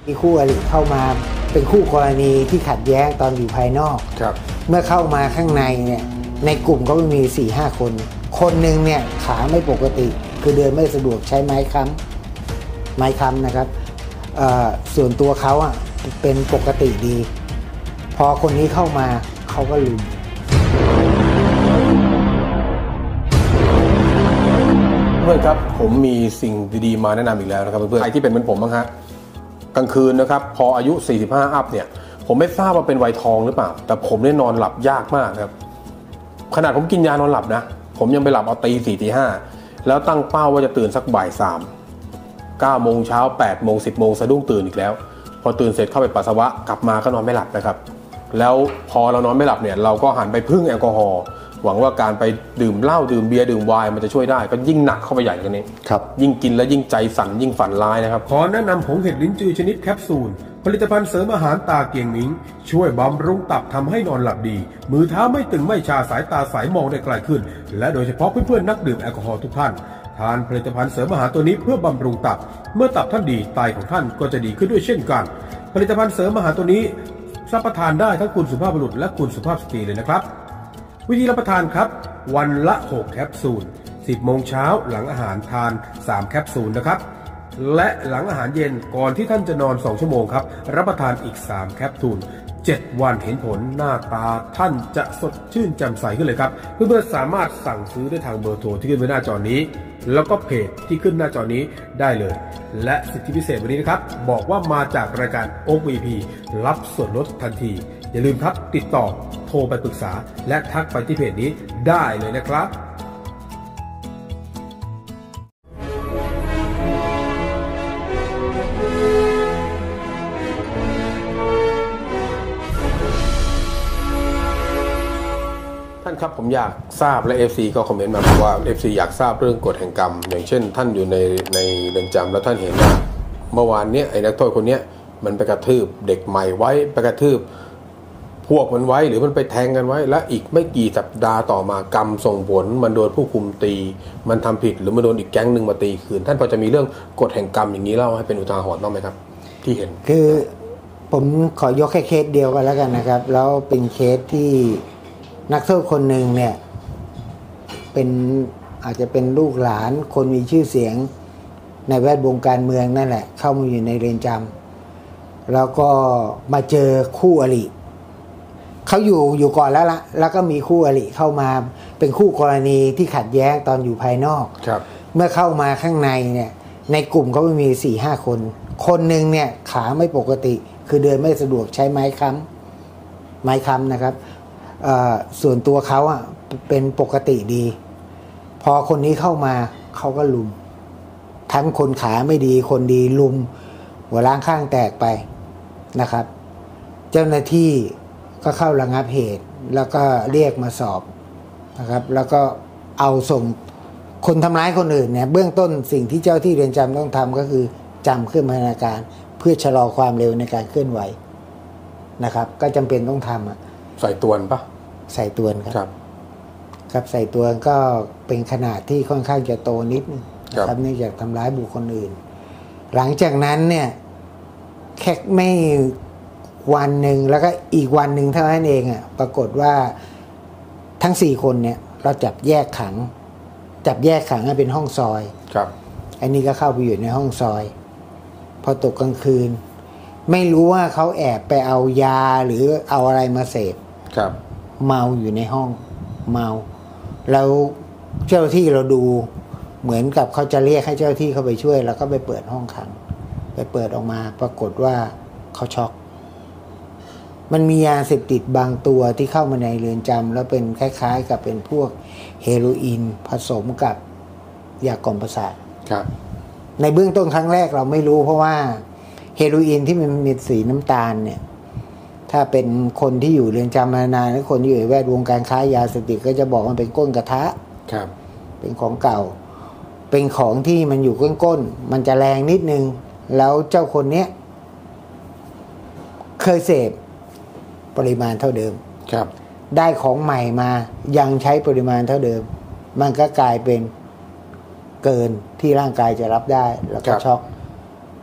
มีคู่อริเข้ามาเป็นคู่กรณีที่ขัดแย้งตอนอยู่ภายนอกเมื่อเข้ามาข้างในเนี่ยในกลุ่มก็มี 4-5 คนคนหนึ่งเนี่ยขาไม่ปกติคือเดินไม่สะดวกใช้ไม้ค้ำนะครับส่วนตัวเขาเป็นปกติดีพอคนนี้เข้ามาเขาก็ลุมเพื่อนครับผมมีสิ่งดีๆมาแนะนำอีกแล้วนะครับเพื่อนๆใครที่เป็นเหมือนผมบ้างฮะกลางคืนนะครับพออายุ45อัพเนี่ยผมไม่ทราบว่าเป็นวัยทองหรือเปล่าแต่ผมเนี่ยนอนหลับยากมากครับขนาดผมกินยานอนหลับนะผมยังไปหลับเอาตี4ตี5แล้วตั้งเป้าว่าจะตื่นสักบ่าย3 9 โมงเช้า8 โมง 10 โมงสะดุ้งตื่นอีกแล้วพอตื่นเสร็จเข้าไปปัสสาวะกลับมาก็นอนไม่หลับนะครับแล้วพอเรานอนไม่หลับเนี่ยเราก็หันไปพึ่งแอลกอฮอล์หวังว่าการไปดื่มเหล้าดื่มเบียร์ดื่มไวน์มันจะช่วยได้ก็ยิ่งหนักเข้าไปใหญ่กันนี้ครับยิ่งกินแล้วยิ่งใจสั่นยิ่งฝันร้ายนะครับขอแนะนำผงเห็ดลิ้นจือชนิดแคปซูลผลิตภัณฑ์เสริมอาหารตาเกียงมิงช่วยบำรุงตับทำให้นอนหลับดีมือเท้าไม่ตึงไม่ชาสายตาใสมองได้ไกลขึ้นและโดยเฉพาะเพื่อนๆนักดื่มแอลกอฮอล์ทุกท่านทานผลิตภัณฑ์เสริมอาหารตัวนี้เพื่อบำรุงตับเมื่อตับท่านดีไตของท่านก็จะดีขึ้นด้วยเช่นกันผลิตภัณฑ์เสริมอาหารตัวนี้รับประทานได้ทั้งคุณสุภาพบุรุษและคุณสุภาพสตรีเลยนะครับวิธีรับประทานครับวันละ6แคปซูล10 โมงเช้าหลังอาหารทาน3แคปซูลนะครับและหลังอาหารเย็นก่อนที่ท่านจะนอน2 ชั่วโมงครับรับประทานอีก3แคปซูล7 วันเห็นผลหน้าตาท่านจะสดชื่นแจ่มใสขึ้นเลยครับเพื่อนๆสามารถสั่งซื้อได้ทางเบอร์โทรที่ขึ้นไว้หน้าจอนี้แล้วก็เพจที่ขึ้นหน้าจอนี้ได้เลยและสิทธิพิเศษวันนี้นะครับบอกว่ามาจากรายการ OVP รับส่วนลดทันทีอย่าลืมครับติดต่อโทรไปปรึกษาและทักไปที่เพจนี้ได้เลยนะครับท่านครับผมอยากทราบและ FC ก็คอมเมนต์มาบอกว่า FC อยากทราบเรื่องกฎแห่งกรรมอย่างเช่นท่านอยู่ในเรือนจำแล้วท่านเห็นว่าเมื่อวานนี้ไอ้นักโทษคนนี้มันไปกระทืบเด็กใหม่ไว้ไปกระทืบพวกมันไว้หรือมันไปแทงกันไว้และอีกไม่กี่สัปดาห์ต่อมากรรมส่งผลมันโดนผู้คุมตีมันทำผิดหรือมันโดนอีกแก๊งหนึ่งมาตีคืนท่านพอจะมีเรื่องกฎแห่งกรรมอย่างนี้เล่าให้เป็นอุทาหรณ์บ้างไหมครับที่เห็นคือผมขอยกแค่เคสเดียวกันแล้วกันนะครับแล้วเป็นเคสที่นักโทษคนหนึ่งเนี่ยเป็นอาจจะเป็นลูกหลานคนมีชื่อเสียงในแวดวงการเมืองนั่นแหละเข้ามาอยู่ในเรือนจำแล้วก็มาเจอคู่อริเขาอยู่ก่อนแล้วก็มีคู่อริเข้ามาเป็นคู่กรณีที่ขัดแย้งตอนอยู่ภายนอกเมื่อเข้ามาข้างในเนี่ยในกลุ่มเขามี 4-5 คนคนหนึ่งเนี่ยขาไม่ปกติคือเดินไม่สะดวกใช้ไม้ค้ำนะครับส่วนตัวเขาเป็นปกติดีพอคนนี้เข้ามาเขาก็ลุมทั้งคนขาไม่ดีคนดีลุมหัวล้างข้างแตกไปนะครับเจ้าหน้าที่ก็เข้าระงับเหตุแล้วก็เรียกมาสอบนะครับแล้วก็เอาส่งคนทำร้ายคนอื่นเนี่ยเบื้องต้นสิ่งที่เจ้าที่เรือนจำต้องทำก็คือจำเครื่องพันธนาการเพื่อชะลอความเร็วในการเคลื่อนไหวนะครับก็จำเป็นต้องทำใส่ตวนปะใส่ตวนครับใส่ตวนก็เป็นขนาดที่ค่อนข้างจะโตนิดนะครับเนื่องจากทำร้ายบุคคลอื่นหลังจากนั้นเนี่ยแค่ไม่วันหนึ่งแล้วก็อีกวันหนึ่งเท่านั้นเองปรากฏว่าทั้ง4 คนเนี่ยเราจับแยกขังให้เป็นห้องซอยครับอันนี้ก็เข้าไปอยู่ในห้องซอยพอตกกลางคืนไม่รู้ว่าเขาแอบไปเอายาหรือเอาอะไรมาเสพครับเมาอยู่ในห้องเมาแล้วเจ้าที่เราดูเหมือนกับเขาจะเรียกให้เจ้าที่เข้าไปช่วยแล้วก็ไปเปิดห้องขังไปเปิดออกมาปรากฏว่าเขาช็อกมันมียาเสพติดบางตัวที่เข้ามาในเรือนจำแล้วเป็นคล้ายๆกับเป็นพวกเฮโรอีนผสมกับยากล่อมประสาทครับในเบื้องต้นครั้งแรกเราไม่รู้เพราะว่าเฮโรอีนที่มันมีสีน้ำตาลเนี่ยถ้าเป็นคนที่อยู่เรือนจำนานๆหรือคนที่อยู่ในแวดวงการค้ายาเสพติดก็จะบอกมันเป็นก้นกระทะครับเป็นของเก่าเป็นของที่มันอยู่ก้นๆมันจะแรงนิดนึงแล้วเจ้าคนเนี้ยเคยเสพปริมาณเท่าเดิมครับได้ของใหม่มายังใช้ปริมาณเท่าเดิมมันก็กลายเป็นเกินที่ร่างกายจะรับได้แล้วก็ช็อก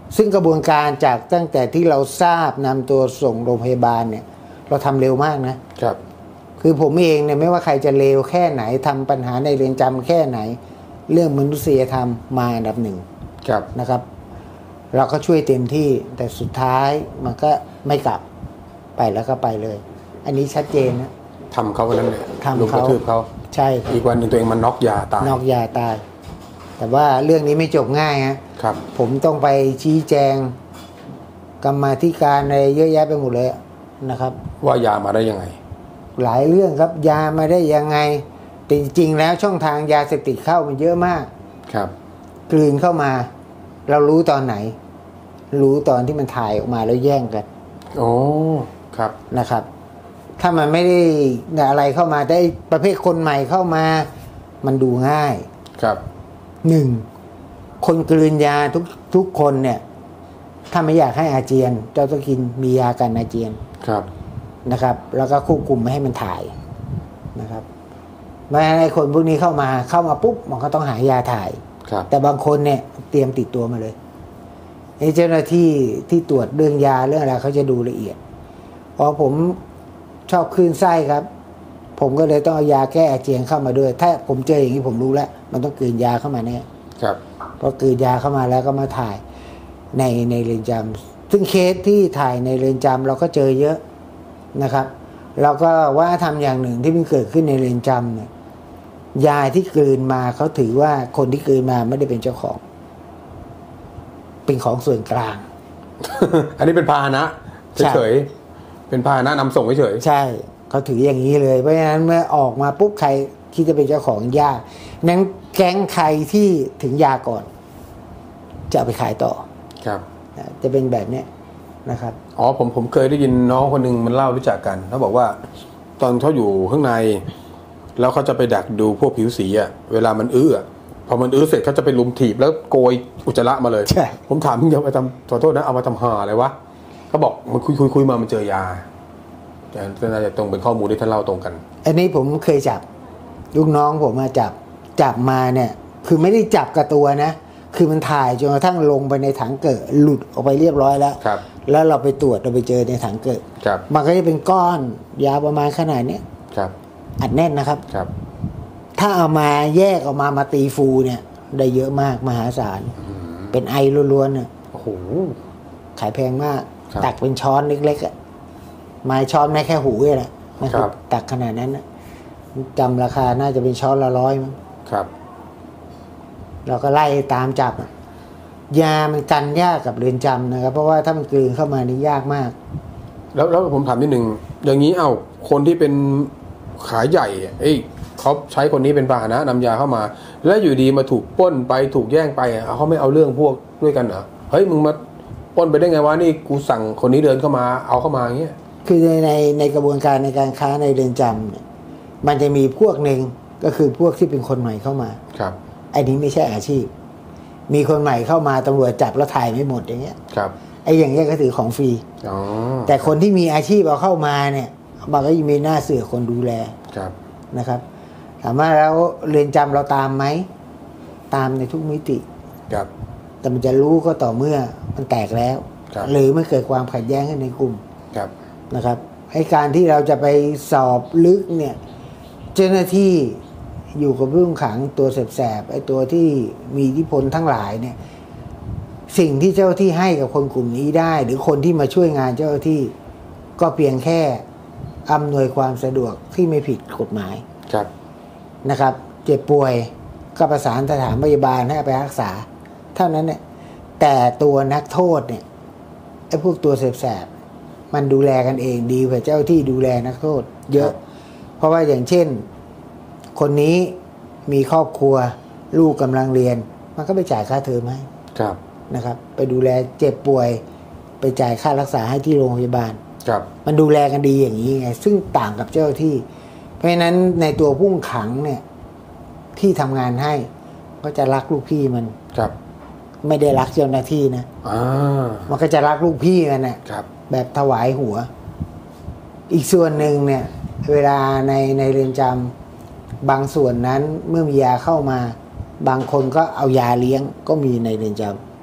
ซึ่งกระบวนการจากตั้งแต่ที่เราทราบนำตัวส่งโรงพยาบาลเนี่ยเราทำเร็วมากนะครับคือผมเองเนี่ยไม่ว่าใครจะเลวแค่ไหนทำปัญหาในเรือนจำแค่ไหนเรื่องมนุษยธรรมมาอันดับหนึ่งนะครับเราก็ช่วยเต็มที่แต่สุดท้ายมันก็ไม่กลับไปแล้วก็ไปเลยอันนี้ชัดเจนนะทำเขาวันนั้นเลยทำเขาใช่อีกวันหนึ่งตัวเองมันน็อกยาตายแต่ว่าเรื่องนี้ไม่จบง่ายครับผมต้องไปชี้แจงกรรมาธิการอะไรเยอะแยะไปหมดเลยนะครับว่ายามาได้ยังไงหลายเรื่องครับยามาได้ยังไงแต่จริงๆแล้วช่องทางยาเสพติดเข้ามันเยอะมากครับกลืนเข้ามาเรารู้ตอนไหนรู้ตอนที่มันถ่ายออกมาแล้วแย่งกันโอ้ครับนะครับถ้ามันไม่ได้อะไรเข้ามาได้ประเภทคนใหม่เข้ามามันดูง่ายครับคนกลืนยาทุกคนเนี่ยถ้าไม่อยากให้อาเจียนเจ้าต้องกินมียากันอาเจียนครับนะครับแล้วก็ควบคุมไม่ให้มันถ่ายนะครับไม่ให้คนพวกนี้เข้ามาปุ๊บมันก็ต้องหายาถ่ายแต่บางคนเนี่ยเตรียมติดตัวมาเลยเจ้าหน้าที่ที่ตรวจเรื่องยาเรื่องอะไรเขาจะดูละเอียดเพราะผมชอบคลื่นไส้ครับผมก็เลยต้องเอายาแก้อาเจียนเข้ามาด้วยถ้าผมเจออย่างนี้ผมรู้แล้วมันต้องกลืนยาเข้ามาแน่ครับพอกลืนยาเข้ามาแล้วก็มาถ่ายในเรือนจำซึ่งเคสที่ถ่ายในเรือนจำเราก็เจอเยอะนะครับเราก็ว่าทำอย่างหนึ่งที่มันเกิดขึ้นในเรือนจำเนี่ยยาที่กลืนมาเขาถือว่าคนที่กลืนมาไม่ได้เป็นเจ้าของเป็นของส่วนกลางอันนี้เป็นพาหนะเฉยๆเป็นพาหนะนำส่งเฉยใช่เขาถืออย่างนี้เลยเพราะฉะนั้นเมื่อออกมาปุ๊บใครที่จะเป็นเจ้าของยานั้นแก๊งใครที่ถึงยาก่อนจะเอาไปขายต่อครับจะเป็นแบบนี้นะครับอ๋อผมเคยได้ยินน้องคนหนึ่งมันเล่ารู้จักกันเขาบอกว่าตอนเขาอยู่ข้างในแล้วเขาจะไปดักดูพวกผิวสีอ่ะเวลามันพอมันเสร็จเขาจะไปลุมถีบแล้วโกยอุจจาระมาเลยใช่ผมถามมึงจะไปทำขอโทษนะเอามาทำหาอะไรวะเขาบอกมันคุยมามันเจอยาแต่น่าจะตรงเป็นข้อมูลที่ท่านเล่าตรงกันอันนี้ผมเคยจับลูกน้องผมมาจับมาเนี่ยคือไม่ได้จับกับตัวนะคือมันถ่ายจนกระทั่งลงไปในถังเกิดหลุดออกไปเรียบร้อยแล้วแล้วเราไปตรวจเราไปเจอในถังเกิดมันก็จะเป็นก้อนยาวประมาณขนาดนี้อัดแน่นนะครับถ้าเอามาแยกออกมาตีฟูเนี่ยได้เยอะมากมหาศาลเป็นไอล้วนๆเนี่ยโอ้โหขายแพงมากตักเป็นช้อนเล็กๆอ่ะไม้ช้อนแม่แค่หูเลยแหละนะครับตักขนาดนั้นนะจำราคาน่าจะเป็นช้อนละ100มั้งครับเราก็ไล่ตามจับยามันกันยากกับเรือนจำนะครับเพราะว่าถ้ามันกลืนเข้ามานี่ยากมากแล้วผมถามนิดนึงอย่างนี้คนที่เป็นขายใหญ่เขาใช้คนนี้เป็นพาหนะนำยาเข้ามาแล้วอยู่ดีมาถูกปล้นไปถูกแย่งไปเขาไม่เอาเรื่องพวกด้วยกันเหรอเฮ้ยมึงมาปล้นไปได้ไงวะนี่กูสั่งคนนี้เดินเข้ามาเอาเข้ามาอย่างเงี้ยคือในกระบวนการในการค้าในเรือนจำเนี่ยมันจะมีพวกหนึ่งก็คือพวกที่เป็นคนใหม่เข้ามาครับอันนี้ไม่ใช่อาชีพมีคนใหม่เข้ามาตำรวจจับแล้วถ่ายไม่หมดอย่างเงี้ยครับอย่างเงี้ยก็ถือของฟรีแต่คนที่มีอาชีพเอาเข้ามาเนี่ยมันก็ยังมีหน้าเสือคนดูแลนะครับถามว่าแล้วเรือนจำเราตามไหมตามในทุกมิติครับแต่มันจะรู้ก็ต่อเมื่อมันแตกแล้วหรือไม่เกิดความขัดแย้งขึ้นในกลุ่มนะครับให้การที่เราจะไปสอบลึกเนี่ยเจ้าหน้าที่อยู่กับผู้ต้องขังตัวแสบๆไอ้ตัวที่มีอิทธิพลทั้งหลายเนี่ยสิ่งที่เจ้าที่ให้กับคนกลุ่มนี้ได้หรือคนที่มาช่วยงานเจ้าที่ก็เพียงแค่อำนวยความสะดวกที่ไม่ผิดกฎหมายนะครับเจ็บป่วยก็ประสานสถานพยาบาลให้ไปรักษาเท่านั้นเนี่ยแต่ตัวนักโทษเนี่ยไอ้พวกตัวแสบๆมันดูแลกันเองดีกว่าเจ้าที่ดูแลนักโทษเยอะเพราะว่าอย่างเช่นคนนี้มีครอบครัวลูกกำลังเรียนมันก็ไปจ่ายค่าเทอมให้นะครับไปดูแลเจ็บป่วยไปจ่ายค่ารักษาให้ที่โรงพยาบาลมันดูแลกันดีอย่างนี้ไงซึ่งต่างกับเจ้าที่เพราะฉะนั้นในตัวผู้ต้องขังเนี่ยที่ทำงานให้ก็จะรักลูกพี่มันไม่ได้รักเจ้าหน้าที่นะมันก็จะรักลูกพี่มันนะแบบถวายหัวอีกส่วนหนึ่งเนี่ยเวลาในเรือนจำบางส่วนนั้นเมื่อมียาเข้ามาบางคนก็เอายาเลี้ยงก็มีในเรือนจ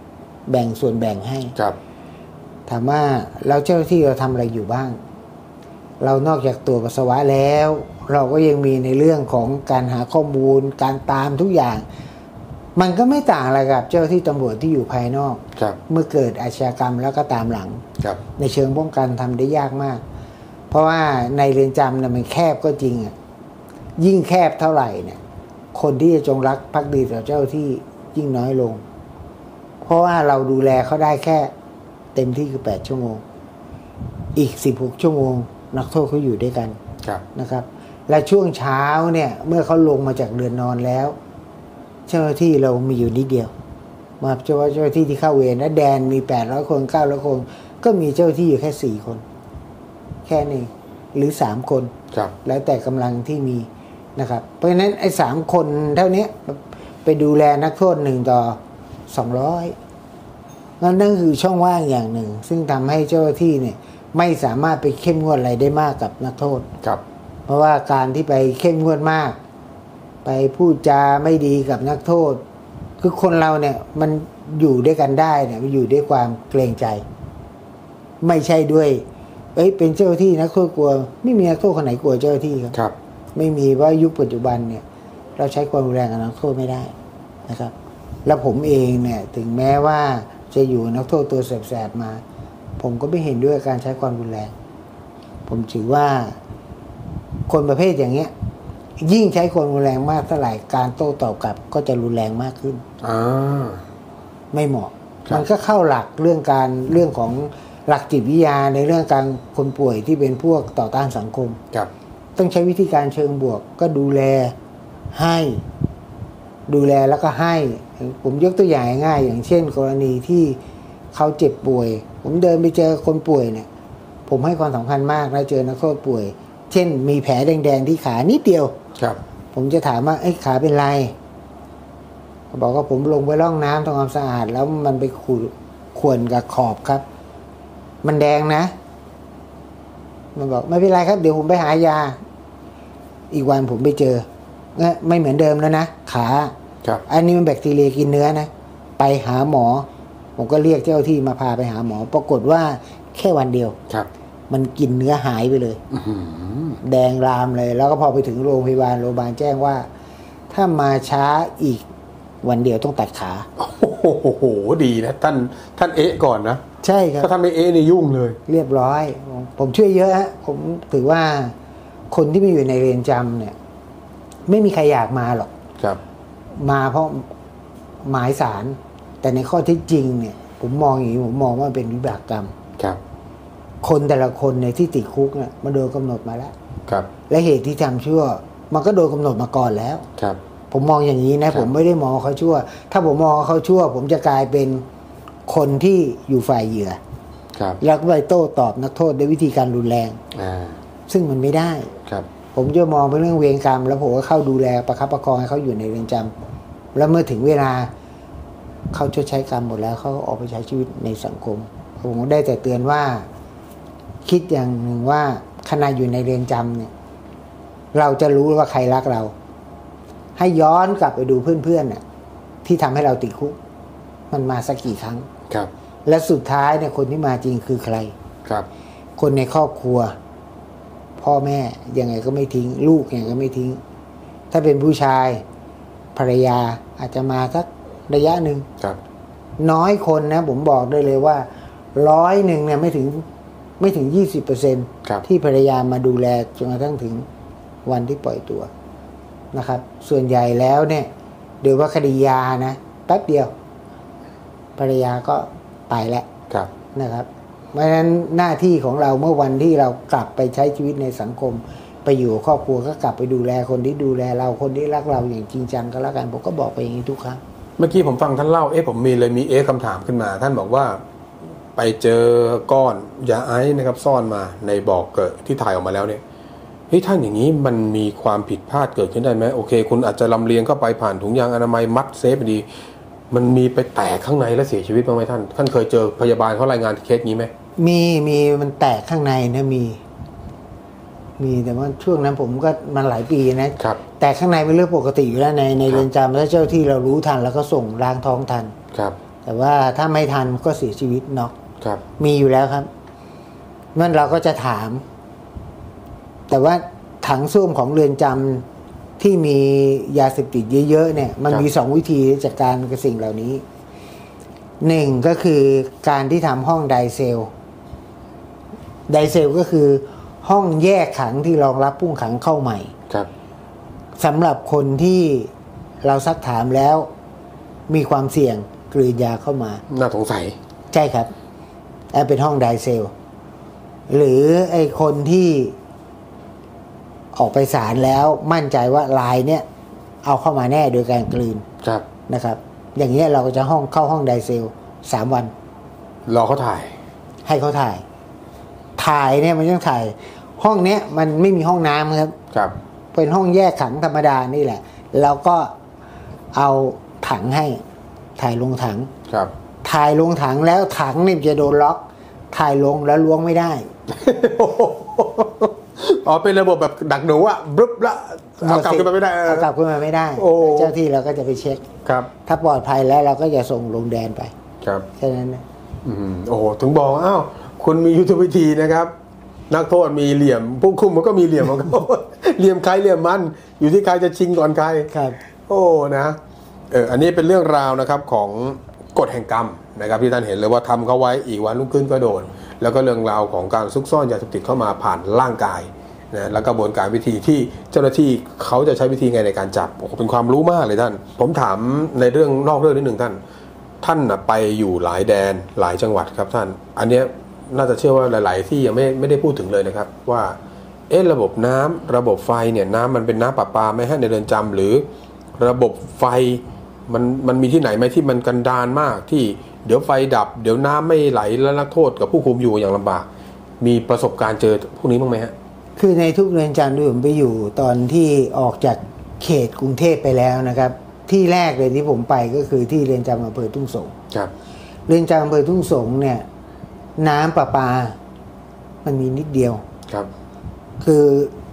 แบ่งส่วนแบ่งให้ครับถามว่าเราเจ้าหน้าที่เราทำอะไรอยู่บ้าง เรานอกจากตรวจปัสสาวะแล้ว เราก็ยังมีในเรื่องของการหาข้อมูลการตามทุกอย่าง มันก็ไม่ต่างอะไรกับเจ้าหน้าที่ตำรวจที่อยู่ภายนอกครับเมื่อเกิดอาชญากรรมแล้วก็ตามหลังครับในเชิงป้องกันทำได้ยากมาก เพราะว่าในเรือนจำเนี่ยมันแคบก็จริงอ่ะยิ่งแคบเท่าไหร่เนี่ยคนที่จะจงรักภักดีต่อเจ้าที่ยิ่งน้อยลง เพราะว่าเราดูแลเขาได้แค่เต็มที่คือ8 ชั่วโมงอีก16 ชั่วโมงนักโทษเขาอยู่ด้วยกันครับนะครับ และช่วงเช้าเนี่ยเมื่อเขาลงมาจากเรือนนอนแล้ว เจ้าหน้าที่เรามีอยู่นิดเดียวมาเฉพาะเจ้าหน้าที่ที่เข้าเวรนะแดนมี800 คน900 คนก็มีเจ้าหน้าที่อยู่แค่4 คนแค่นี้หรือ3 คนครับแล้วแต่กำลังที่มีนะครับเพราะฉะนั้นไอ้3 คนเท่านี้ไปดูแลนักโทษ1 ต่อ 200นั่นคือช่องว่างอย่างหนึ่งซึ่งทำให้เจ้าหน้าที่เนี่ยไม่สามารถไปเข้มงวดอะไรได้มากกับนักโทษครับเพราะว่าการที่ไปเข้มงวดมาก ไปพูดจาไม่ดีกับนักโทษ คือคนเราเนี่ยมันอยู่ด้วยกันได้เนี่ยมันอยู่ด้วยความเกรงใจ ไม่ใช่ด้วยเป็นเจ้าหน้าที่นักโทษกลัวไม่มีนักโทษคนไหนกลัวเจ้าหน้าที่ครับครับไม่มีว่ายุคปัจจุบันเนี่ยเราใช้ความรุนแรงกับนักโทษไม่ได้นะครับ แล้วผมเองเนี่ยถึงแม้ว่าจะอยู่นักโทษตัวแสบๆมา ผมก็ไม่เห็นด้วยการใช้ความรุนแรง ผมถือว่าคนประเภทอย่างเงี้ยยิ่งใช้ความรุนแรงมากเท่าไหร่การโต้ตอบกลับก็จะรุนแรงมากขึ้น ไม่เหมาะครับมันก็เข้าหลักเรื่องของหลักจิตวิทยาในเรื่องการคนป่วยที่เป็นพวกต่อต้านสังคมครับต้องใช้วิธีการเชิงบวกก็ดูแลให้ดูแลแล้วก็ให้ ผมยกตัวอย่างง่ายๆอย่างเช่น กรณีที่เขาเจ็บป่วย ผมเดินไปเจอคนป่วยเนี่ยผมให้ความสำคัญมากแล้วเจอนักโทษป่วย เช่นมีแผลแดงๆที่ขานิดเดียวครับผมจะถามว่าขาเป็นไรเขาบอกว่าผมลงไปร่องน้ำทำความสะอาดแล้วมันไปข่วนกับขอบครับ มันแดงนะมันบอกไม่เป็นไรครับเดี๋ยวผมไปหายาอีกวันผมไปเจอไม่เหมือนเดิมแล้วนะขาครับอันนี้มันแบคทีเรียกินเนื้อนะไปหาหมอผมก็เรียกเจ้าที่มาพาไปหาหมอปรากฏว่าแค่วันเดียวครับมันกินเนื้อหายไปเลยอื้อหือแดงรามเลย แล้วก็พอไปถึงโรงพยาบาลแจ้งว่า ถ้ามาช้าอีกวันเดียวต้องตัดขาโอ้โหดีนะท่านเอ๊ะก่อนนะใช่ครับถ้าท่านไม่เอ๊ะนี่ยุ่งเลยเรียบร้อย ผมช่วยเยอะฮะผมถือว่าคนที่มาอยู่ในเรือนจำเนี่ย ไม่มีใครอยากมาหรอกครับมาเพราะหมายสาร แต่ในข้อเท็จจริงเนี่ย ผมมองอย่างนี้ผมมองว่าเป็นวิบากกรรมครับคนแต่ละคนในที่ติดคุกเนี่ยมันโดนกำหนดมาแล้วครับและเหตุที่ทำชั่ว มันก็โดนกำหนดมาก่อนแล้วครับผมมองอย่างนี้นะครับผมไม่ได้มองเขาชั่ว ถ้าผมมองเขาชั่ว ผมจะกลายเป็นคนที่อยู่ฝ่ายเหยื่อครับแล้วก็ไปโต้ตอบนักโทษด้วยวิธีการรุนแรง ซึ่งมันไม่ได้ครับผมจะมองเป็นเรื่องเวรกรรม แล้วผมก็เข้าดูแลประคับประคองให้เขาอยู่ในเรือนจำแล้วเมื่อถึงเวลาเขาชดใช้กรรมหมดแล้วเขาออกไปใช้ชีวิตในสังคมผมได้แต่เตือนว่าคิดอย่างหนึ่งว่าขณะอยู่ในเรือนจำเนี่ย เราจะรู้ว่าใครรักเรา ให้ย้อนกลับไปดูเพื่อนๆน่ะที่ทำให้เราติดคุกมันมาสักกี่ครั้งครับและสุดท้ายเนี่ยคนที่มาจริงคือใครครับคนในครอบครัว พ่อแม่ยังไงก็ไม่ทิ้ง ลูกยังไงก็ไม่ทิ้ง ถ้าเป็นผู้ชายภรรยาอาจจะมาสักระยะหนึ่งครับน้อยคนนะผมบอกได้เลยว่า100เนี่ยไม่ถึง 20% ครับที่ภรรยามาดูแลจนกระทั่งถึงวันที่ปล่อยตัวนะครับ ส่วนใหญ่แล้วเนี่ยโดยว่าคดียานะแป๊บเดียวภรรยาก็ไปแล้วครับนะครับ เพราะฉะนั้นหน้าที่ของเราเมื่อวันที่เรากลับไปใช้ชีวิตในสังคม ไปอยู่กับครอบครัวก็กลับไปดูแลคนที่ดูแลเราคนที่รักเราอย่างจริงจังก็แล้วกันผมก็บอกไปอย่างนี้ทุกครั้งเมื่อกี้ผมฟังท่านเล่าผมมีคำถามขึ้นมา ท่านบอกว่าไปเจอก้อนยาไอซ์นะครับซ่อนมาในบ่อเกิดที่ถ่ายออกมาแล้วเนี่ยท่านอย่างนี้มันมีความผิดพลาดเกิดขึ้นได้ไหมโอเค คุณอาจจะลำเลียงเข้าไปผ่านถุงยางอนามัยมัดเซฟดีมันมีไปแตกข้างในแล้วเสียชีวิตบ้างไหมท่านเคยเจอพยาบาลเขารายงานเคสนี้ไหมมีมันแตกข้างในนะมีแต่ว่าช่วงนั้นผมก็มันหลายปีนะครับ แต่ข้างในเป็นเรื่องปกติอยู่แล้วในเรือนจำถ้าเจ้าที่เรารู้ทันแล้วก็ส่งล้างท้องทันครับแต่ว่าถ้าไม่ทันก็เสียชีวิตน็อกครับมีอยู่แล้วครับนั่นเราก็จะถาม แต่ว่าถังส้วมของเรือนจำที่มียาเสพติดเยอะๆเนี่ยมันมีสองวิธีจัดการกับสิ่งเหล่านี้หนึ่งก็คือการที่ทำห้องไดเซลก็คือห้องแยกขังที่รองรับผู้ขังเข้าใหม่ครับสำหรับคนที่เราซักถามแล้วมีความเสี่ยงกลืนยาเข้ามาน่าสงสัยใช่ครับเป็นห้องไดเซลหรือไอ้คนที่ออกไปศาลแล้วมั่นใจว่าลายเนี่ยเอาเข้ามาแน่โดยการกลืนครับนะครับ อย่างเงี้ยเราก็จะเข้าห้องไดเซล3 วันรอเขาถ่ายให้เขาถ่ายเนี่ยมันต้องถ่ายห้องเนี้ยมันไม่มีห้องน้ำครับครับเป็นห้องแยกขังธรรมดานี่แหละแล้วก็เอาถังให้ถ่ายลงถังครับถ่ายลงถังแล้วถังเนี่ยจะโดนล็อกถ่ายลงแล้วล้วงไม่ได้อ๋อเป็นระบบแบบดักหนูอะบรึบละเอากลับขึ้นมาไม่ได้เอากลับขึ้นมาไม่ได้โอ้เจ้าที่เราก็จะไปเช็คครับถ้าปลอดภัยแล้วเราก็จะส่งลงแดนไปครับแค่นั้นนะโอ้โหถึงบอกอ้าวคุณมียุทธวิธีนะครับ นักโทษมีเหลี่ยมผู้คุมมันก็มีเหลี่ยมของเขา เหลี่ยมใครเหลี่ยมมันอยู่ที่ใครจะชิงก่อนใครครับโอ้นะอันนี้เป็นเรื่องราวนะครับของกฎแห่งกรรมนะครับที่ท่านเห็นเลยว่าทำเขาไว้อีกวันรุ่งขึ้นก็โดน แล้วก็เรื่องราวของการซุกซ่อนยาเสพติดเข้ามาผ่านร่างกายนะแล้วกระบวนการวิธีที่เจ้าหน้าที่เขาจะใช้วิธีไงในการจับโอ้โหเป็นความรู้มากเลยท่านผมถามในเรื่องนอกเรื่องนิดหนึ่งท่านไปอยู่หลายแดนหลายจังหวัดครับท่านอันเนี้ยน่าจะเชื่อว่าหลายๆที่ยังไม่ได้พูดถึงเลยนะครับว่าระบบน้ำระบบไฟเนี่ยน้ำมันเป็นน้ำประปาไม่ให้ในเรือนจำหรือระบบไฟมันมีที่ไหนไหมที่มันกันดารมากที่เดี๋ยวไฟดับเดี๋ยวน้ำไม่ไหลแล้วนักโทษกับผู้คุมอยู่อย่างลำบากมีประสบการณ์เจอพวกนี้บ้างไหมฮะคือในทุกเรือนจำที่ผมไปอยู่ตอนที่ออกจากเขตกรุงเทพไปแล้วนะครับที่แรกเลยที่ผมไปก็คือที่เรือนจำอำเภอทุ่งสงครับเรือนจำอำเภอทุ่งสงเนี่ยน้ำประปามันมีนิดเดียวครับคือ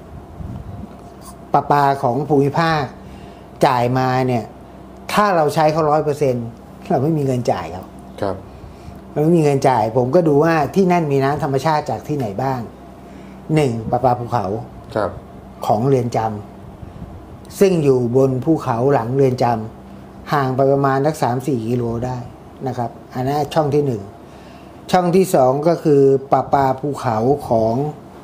ประปาของภูมิภาคจ่ายมาเนี่ยถ้าเราใช้เขา100%เราไม่มีเงินจ่ายครับเราไม่มีเงินจ่ายผมก็ดูว่าที่นั่นมีน้ำธรรมชาติจากที่ไหนบ้าง1ประปาภูเขาของเรือนจำซึ่งอยู่บนภูเขาหลังเรือนจำห่างไปประมาณสัก 3-4 กิโลได้นะครับอันนั้นช่องที่1ช่องที่2ก็คือประปาภูเขาของ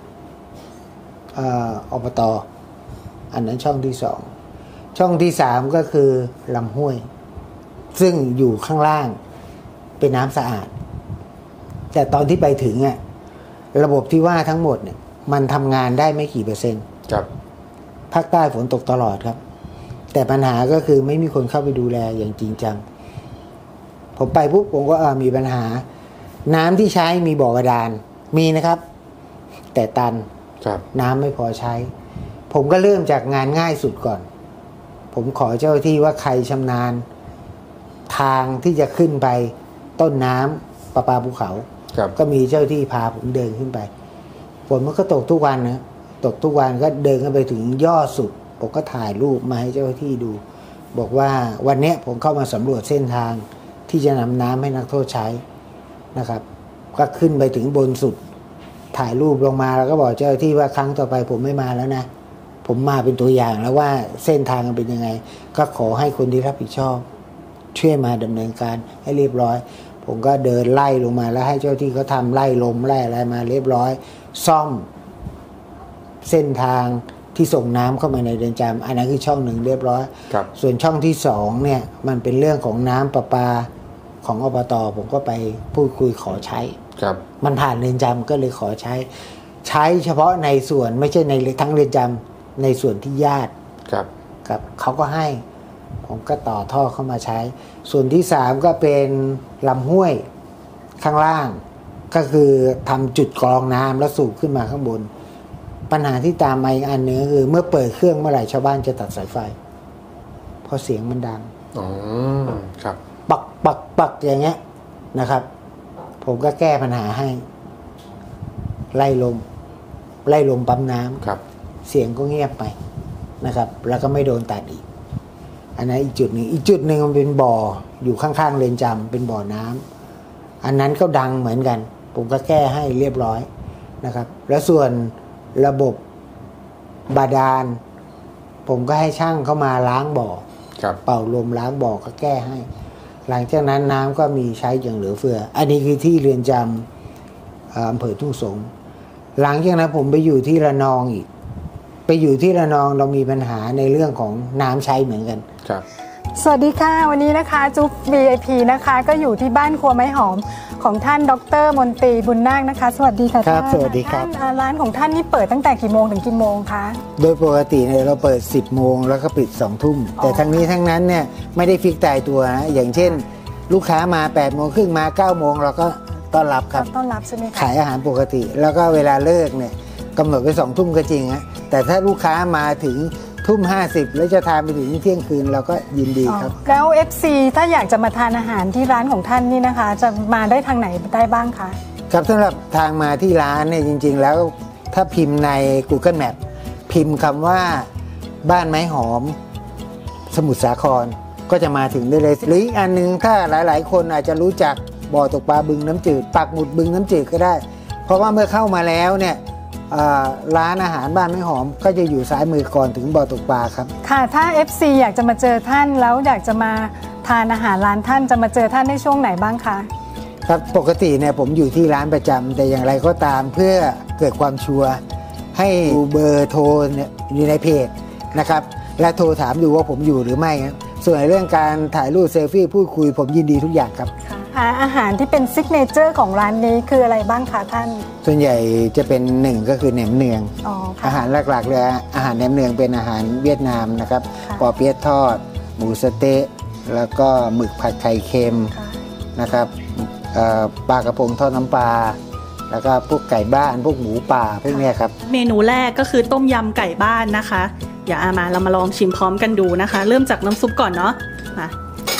อบต.อันนั้นช่องที่2ช่องที่3ก็คือลำห้วยซึ่งอยู่ข้างล่างเป็นน้ำสะอาดแต่ตอนที่ไปถึงระบบที่ว่าทั้งหมดเนี่ยมันทำงานได้ไม่กี่เปอร์เซ็นต์ครับภาคใต้ฝนตกตลอดครับแต่ปัญหาก็คือไม่มีคนเข้าไปดูแลอย่างจริงจังผมไปปุ๊บผมก็มีปัญหาน้ำที่ใช้มีบ่อบาดาลมีนะครับแต่ตันน้ำไม่พอใช้ผมก็เริ่มจากงานง่ายสุดก่อนผมขอเจ้าที่ว่าใครชำนาญทางที่จะขึ้นไปต้นน้ำประปาภูเขาก็มีเจ้าที่พาผมเดินขึ้นไปฝนมันก็ตกทุกวันนะตกทุกวันก็เดินกันไปถึงยอดสุดผมก็ถ่ายรูปมาให้เจ้าที่ดูบอกว่าวันนี้ผมเข้ามาสำรวจเส้นทางที่จะนำน้ำให้นักโทษใช้นะครับก็ขึ้นไปถึงบนสุดถ่ายรูปลงมาแล้วก็บอกเจ้าที่ว่าครั้งต่อไปผมไม่มาแล้วนะผมมาเป็นตัวอย่างแล้วว่าเส้นทางมันเป็นยังไงก็ขอให้คนที่รับผิดชอบช่วยมาดำเนินการให้เรียบร้อยผมก็เดินไล่ลงมาแล้วให้เจ้าที่เขาทำไล่ลมไล่อะไรมาเรียบร้อยซ่อมเส้นทางที่ส่งน้ำเข้ามาในเรือนจำอันนั้นคือช่อง1เรียบร้อยส่วนช่องที่2เนี่ยมันเป็นเรื่องของน้ำประปาของอบต.ผมก็ไปพูดคุยขอใช้มันผ่านเรือนจำก็เลยขอใช้เฉพาะในส่วนไม่ใช่ในทั้งเรือนจำในส่วนที่ญาติครับเขาก็ให้ผมก็ต่อท่อเข้ามาใช้ส่วนที่3ก็เป็นลำห้วยข้างล่างก็คือทำจุดกรองน้ำแล้วสูบขึ้นมาข้างบนปัญหาที่ตามมาอีกอันนึงคือเมื่อเปิดเครื่องเมื่อไหร่ชาวบ้านจะตัดสายไฟเพราะเสียงมันดังครับปักอย่างเงี้ยนะครับผมก็แก้ปัญหาให้ไล่ลมปั๊มน้ำเสียงก็เงียบไปนะครับแล้วก็ไม่โดนตัดอีกอันนั้นอีกจุดหนึ่งมันเป็นบ่ออยู่ข้างๆเรือนจำเป็นบ่อน้ำอันนั้นก็ดังเหมือนกันผมก็แก้ให้เรียบร้อยนะครับแล้วส่วนระบบบาดาลผมก็ให้ช่างเข้ามาล้างบ่อเป่าลมล้างบ่อก็แก้ให้หลังจากนั้นน้ำก็มีใช้อย่างเหลือเฟืออันนี้คือที่เรือนจำอำเภอทุ่งสงหลังจากนั้นผมไปอยู่ที่ระนองอีกไปอยู่ที่ระนองเรามีปัญหาในเรื่องของน้ำใช้เหมือนกันครับสวัสดีค่ะวันนี้นะคะจุ๊บ VIP นะคะก็อยู่ที่บ้านครัวไม้หอมของท่านดร.มนตรีบุญนาคนะคะสวัสดีค่ะครับสวัสดีครับร้านของท่านนี่เปิดตั้งแต่กี่โมงถึงกี่โมงคะโดยปกติเนี่ยเราเปิด10 โมงแล้วก็ปิด2 ทุ่มแต่ทั้งนี้ทั้งนั้นเนี่ยไม่ได้ฟิกตายตัวนะอย่างเช่นลูกค้ามา8 โมงครึ่งมา9 โมงเราก็ต้อนรับครับต้อนรับใช่ไหมคะขายอาหารปกติแล้วก็เวลาเลิกเนี่ยกำหนดไป2 ทุ่มก็จริงฮะแต่ถ้าลูกค้ามาถึง19:50แล้วจะทานไปถึงเที่ยงคืนเราก็ยินดีครับแล้ว FC ถ้าอยากจะมาทานอาหารที่ร้านของท่านนี่นะคะจะมาได้ทางไหนได้บ้างคะครับสำหรับทางมาที่ร้านเนี่ยจริงๆแล้วถ้าพิมพ์ใน Google Map พิมพ์คำว่าบ้านไม้หอมสมุทรสาครก็จะมาถึงได้เลยหรืออีกอันนึงถ้าหลายๆคนอาจจะรู้จักบ่อตกปลาบึงน้ำจืดปักหมุดบึงน้ำจืดก็ได้เพราะว่าเมื่อเข้ามาแล้วเนี่ยร้านอาหารบ้านไม้หอมก็จะอยู่ซ้ายมือก่อนถึงบ่อตกปลาครับค่ะถ้า FC อยากจะมาเจอท่านแล้วอยากจะมาทานอาหารร้านท่านจะมาเจอท่านในช่วงไหนบ้างคะครับปกติเนี่ยผมอยู่ที่ร้านประจำแต่อย่างไรก็ตามเพื่อเกิดความชัวร์ให้ดูเบอร์โทรอยู่ในเพจนะครับและโทรถามดูว่าผมอยู่หรือไม่ครับส่วนเรื่องการถ่ายรูปเซลฟี่พูดคุยผมยินดีทุกอย่างครับอาหารที่เป็นซิกเนเจอร์ของร้านนี้คืออะไรบ้างคะท่านส่วนใหญ่จะเป็น1ก็คือแหนมเนืองอาหารหลักๆเลยอาหารแหนมเนืองเป็นอาหารเวียดนามนะครับปอเปี๊ยะทอดหมูสะเต๊ะแล้วก็หมึกผัดไข่เค็มนะครับปลากระพงทอดน้ำปลาแล้วก็พวกไก่บ้านพวกหมูป่าพวกนี้ครับเมนูแรกก็คือต้มยำไก่บ้านนะคะเดี๋ยวเรามาลองชิมพร้อมกันดูนะคะเริ่มจากน้ำซุปก่อนเนาะมา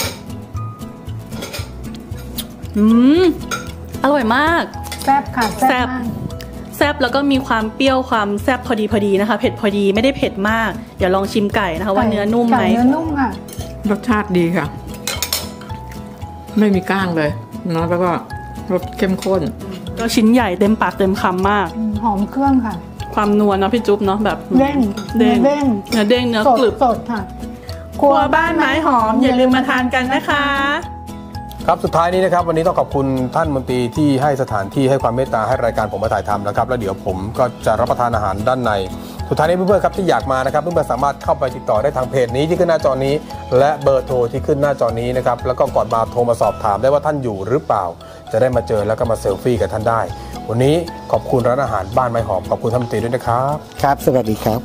อร่อยมากแซ่บค่ะแซ่บแล้วก็มีความเปรี้ยวความแซ่บพอดีนะคะเผ็ดพอดีไม่ได้เผ็ดมากเดี๋ยวลองชิมไก่นะคะว่าเนื้อนุ่มไหมเนื้อนุ่มค่ะรสชาติดีค่ะไม่มีก้างเลยนะแล้วก็รสเข้มข้นก็ชิ้นใหญ่เต็มปากเต็มคำมากหอมเครื่องค่ะความนัวเนาะพี่จุ๊บเนาะแบบเด้งเนื้อเนื้อกรึบสดค่ะครัวบ้านไม้หอมอย่าลืมมาทานกันนะคะครับสุดท้ายนี้นะครับวันนี้ต้องขอบคุณท่านมนตรีที่ให้สถานที่ให้ความเมตตาให้รายการผมมาถ่ายทำนะครับแล้วเดี๋ยวผมก็จะรับประทานอาหารด้านในสุดท้ายนี้เพื่อนๆครับที่อยากมานะครับเพื่อนๆสามารถเข้าไปติดต่อได้ทางเพจนี้ที่ขึ้นหน้าจอนี้และเบอร์โทรที่ขึ้นหน้าจอนี้นะครับแล้วก็ก่อนมาโทรมาสอบถามได้ว่าท่านอยู่หรือเปล่าจะได้มาเจอแล้วก็มาเซลฟี่กับท่านได้วันนี้ขอบคุณร้านอาหารบ้านไม้หอมขอบคุณท่านมนตรีด้วยนะครับครับสวัสดีครับ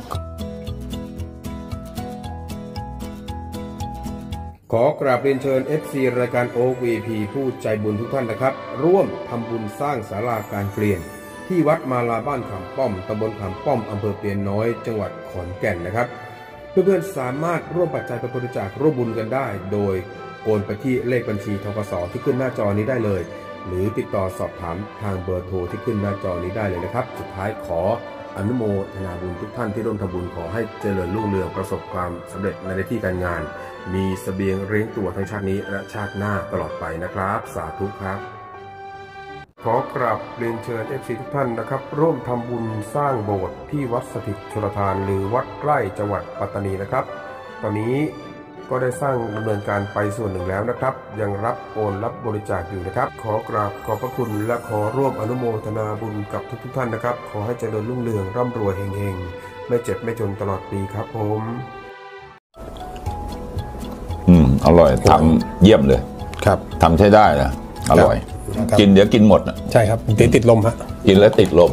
ขอกราบเรียนเชิญ FC รายการ OVP ผู้ใจบุญทุกท่านนะครับร่วมทำบุญสร้างศาลาการเปลี่ยนที่วัดมาลาบ้านขามป้อมตำบลขามป้อมอำเภอเปียนน้อยจังหวัดขอนแก่นนะครับเพื่อนๆสามารถร่วมปัจจัยไปบริจาคร่วมบุญกันได้โดยโอนไปที่เลขบัญชีธกส.ที่ขึ้นหน้าจอนี้ได้เลยหรือติดต่อสอบถามทางเบอร์โทรที่ขึ้นหน้าจอนี้ได้เลยนะครับสุดท้ายขออนุโมทนาบุญทุกท่านที่ร่วมทำบุญขอให้เจริญรุ่งเรืองประสบความสำเร็จในหน้าที่การงานมีเสบียงเลี้ยงตัวทั้งชาตินี้และชาติหน้าตลอดไปนะครับสาธุครับขอกราบเรียนเชิญ FC ทุกท่านนะครับร่วมทำบุญสร้างโบสถ์ที่วัดสถิตชลทานหรือวัดไร่จังหวัดปัตตานีนะครับตอนนี้ก็ได้สร้างดำเนินการไปส่วนหนึ่งแล้วนะครับยังรับโอนรับบริจาคอยู่นะครับขอกราบขอบพระคุณและขอร่วมอนุโมทนาบุญกับทุกท่านนะครับขอให้เจริญรุ่งเรืองร่ำรวยเฮงๆไม่เจ็บไม่จนตลอดปีครับผมอร่อยทำเยี่ยมเลยครับทำใช้ได้นะอร่อยกินเดี๋ยวกินหมดนะใช่ครับติดลมฮะกินแล้วติดลม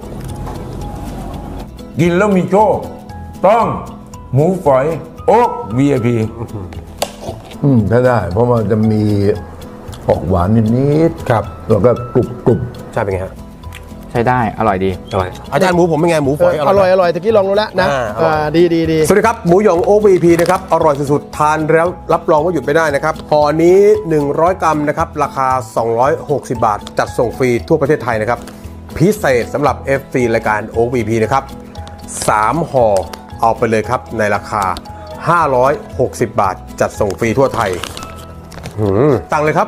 กินแล้วมีโชคต้องหมูฝอยโอ๊ก VIP ถ้าได้เพราะมันจะมีออกหวานนิดๆครับแล้วก็กรุบใช่เป็นไงฮะใช้ได้อร่อยดีอร่อยอาจารย์หมูผมเป็นไงหมูฝอยอร่อยตะกี้ลองดูแล้วนะดีสวัสดีครับหมูหยองโอ๊ก VIP นะครับอร่อยสุดๆทานแล้วรับรองว่าหยุดไม่ได้นะครับห่อนี้100 กรัมนะครับราคา260 บาทจัดส่งฟรีทั่วประเทศไทยนะครับพิเศษสำหรับ FC รายการโอ๊ก VIP นะครับ3 ห่อเอาไปเลยครับในราคา560 บาทจัดส่งฟรีทั่วไทยสั่งเลยครับ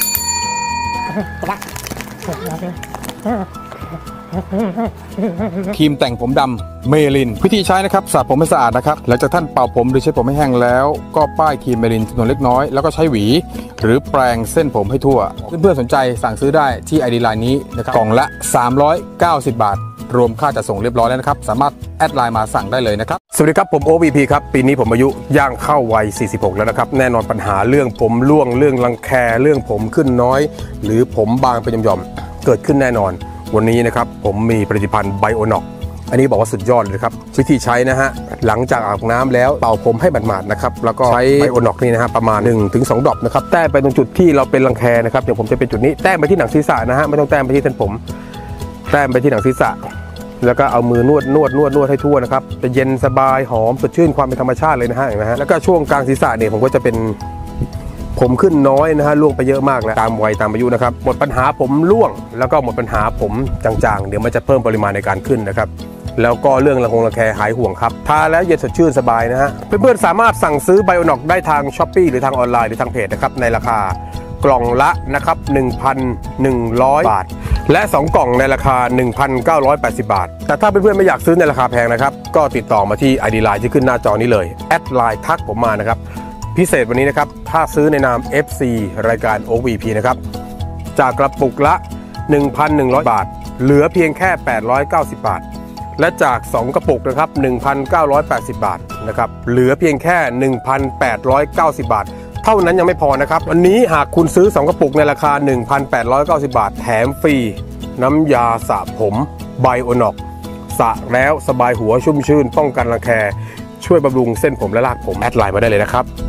ครีมแต่งผมดำเมลินวิธีใช้นะครับสระผมให้สะอาดนะครับหลังจากท่านเป่าผมหรือเช็ดผมให้แห้งแล้วก็ป้ายครีมเมลินจำนวนเล็กน้อยแล้วก็ใช้หวีหรือแปรงเส้นผมให้ทั่วเพื่อนๆสนใจสั่งซื้อได้ที่ ID Line นี้นะครับกล่องละ390 บาทรวมค่าจัดส่งเรียบร้อยแล้วนะครับสามารถแอดไลน์มาสั่งได้เลยนะครับสวัสดีครับผม OVP ครับปีนี้ผมอายุย่างเข้าวัย46แล้วนะครับแน่นอนปัญหาเรื่องผมร่วงเรื่องรังแคเรื่องผมขึ้นน้อยหรือผมบางเป็นหย่อมๆเกิดขึ้นแน่นอนวันนี้นะครับผมมีผลิตภัณฑ์ไบโอน็อกอันนี้บอกว่าสุดยอดเลยครับวิธีใช้นะฮะหลังจากอาบน้ำแล้วเป่าผมให้หมาดๆนะครับแล้วก็ใช้ไบโอน็อกนี่นะฮะประมาณ 1-2 ดรอปนะครับแต้มไปตรงจุดที่เราเป็นรังแคนะครับอย่างผมจะเป็นจุดนี้แต้มไปที่หนังศีรษะนะฮะไม่ต้องแต้มไปที่เส้นผมแต้มไปที่หนังศีรษะแล้วก็เอามือนวดให้ทั่วนะครับจะเย็นสบายหอมสดชื่นความเป็นธรรมชาติเลยนะฮะเห็นไหมฮะแล้วก็ช่วงกลางศีรษะเนี่ยผมก็จะเป็นผมขึ้นน้อยนะฮะร่วงไปเยอะมากแล้วตามวัยตามอายุนะครับหมดปัญหาผมร่วงแล้วก็หมดปัญหาผมจางๆเดี๋ยวมันจะเพิ่มปริมาณในการขึ้นนะครับแล้วก็เรื่องระแคหายห่วงครับทาแล้วเย็นสดชื่นสบายนะฮะเพื่อนๆสามารถสั่งซื้อไบโอน็อกได้ทาง Shopee หรือทางออนไลน์หรือทางเพจนะครับในราคากล่องละนะครับ 1,100 บาทและ2กล่องในราคา 1,980 บาทแต่ถ้าเพื่อนๆไม่อยากซื้อในราคาแพงนะครับก็ติดต่อมาที่ ID Line ที่ขึ้นหน้าจอนี้เลยแอดไลน์ทักผมมานะครับพิเศษวันนี้นะครับถ้าซื้อในนาม FC รายการ OVP นะครับจากกระปุกละ 1,100 บาทเหลือเพียงแค่890 บาทและจาก2กระปุกนะครับ 1,980 บาทนะครับเหลือเพียงแค่ 1,890 บาทเท่านั้นยังไม่พอนะครับวันนี้หากคุณซื้อ2กระปุกในราคา 1,890 บาทแถมฟรีน้ำยาสระผมไบโอน็อกสระแล้วสบายหัวชุ่มชื่นป้องกันรังแคช่วยบำรุงเส้นผมและรากผมแอดไลน์มาได้เลยนะครับ